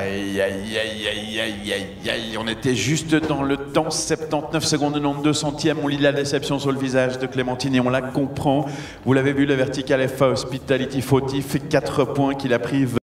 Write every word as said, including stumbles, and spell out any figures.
Aïe, aïe, aïe, aïe, aïe, aïe, aïe. On était juste dans le temps, soixante-dix-neuf secondes quatre-vingt-douze centièmes. On lit la déception sur le visage de Clémentine et on la comprend. Vous l'avez vu, le Vertical F A Hospitality Fautif, quatre points qu'il a pris.